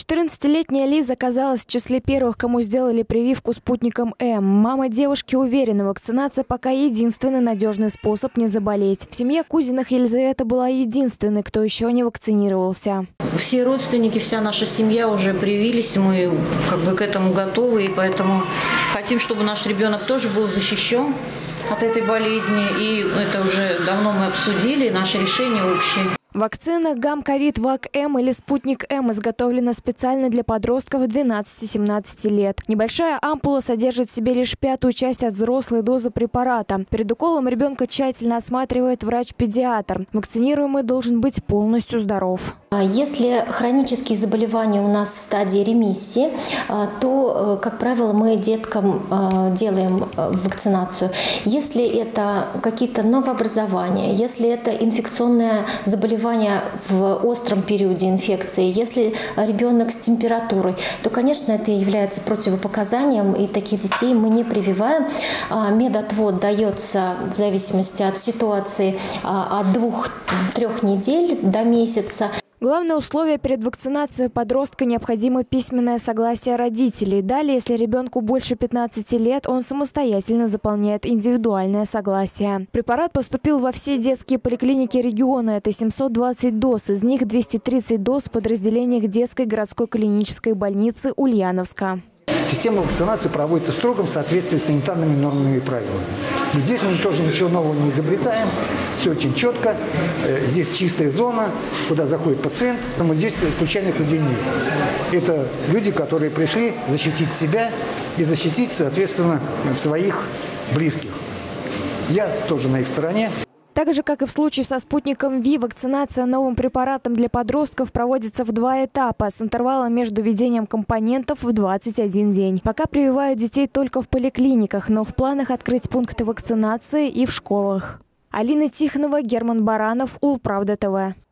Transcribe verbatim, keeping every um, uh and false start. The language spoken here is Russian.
четырнадцатилетняя Лиза оказалась в числе первых, кому сделали прививку спутником М. Мама девушки уверена, вакцинация пока единственный надежный способ не заболеть. В семье Кузиных Елизавета была единственной, кто еще не вакцинировался. Все родственники, вся наша семья уже привились, мы как бы к этому готовы, и поэтому хотим, чтобы наш ребенок тоже был защищен от этой болезни. И это уже давно мы обсудили, наше решение общее. Вакцина Гамковид-Вак-М или Спутник М изготовлена специально для подростков двенадцати-семнадцати лет. Небольшая ампула содержит в себе лишь пятую часть от взрослой дозы препарата. Перед уколом ребенка тщательно осматривает врач-педиатр. Вакцинируемый должен быть полностью здоров. Если хронические заболевания у нас в стадии ремиссии, то, как правило, мы деткам делаем вакцинацию. Если это какие-то новообразования, если это инфекционное заболевание в остром периоде инфекции, если ребенок с температурой, то, конечно, это является противопоказанием, и таких детей мы не прививаем. Медотвод дается в зависимости от ситуации от двух-трех недель до месяца. Главное условие перед вакцинацией подростка – необходимо письменное согласие родителей. Далее, если ребенку больше пятнадцати лет, он самостоятельно заполняет индивидуальное согласие. Препарат поступил во все детские поликлиники региона. Это семьсот двадцать доз. Из них двести тридцать доз в подразделениях детской городской клинической больницы Ульяновска. Система вакцинации проводится в строгом соответствии с санитарными нормами и правилами. Здесь мы тоже ничего нового не изобретаем. Все очень четко. Здесь чистая зона, куда заходит пациент. Но здесь случайных людей нет. Это люди, которые пришли защитить себя и защитить, соответственно, своих близких. Я тоже на их стороне. Так же, как и в случае со спутником Ви, вакцинация новым препаратом для подростков проводится в два этапа с интервалом между введением компонентов в двадцать один день. Пока прививают детей только в поликлиниках, но в планах открыть пункты вакцинации и в школах. Алина Тихонова, Герман Баранов, Улправда ТВ.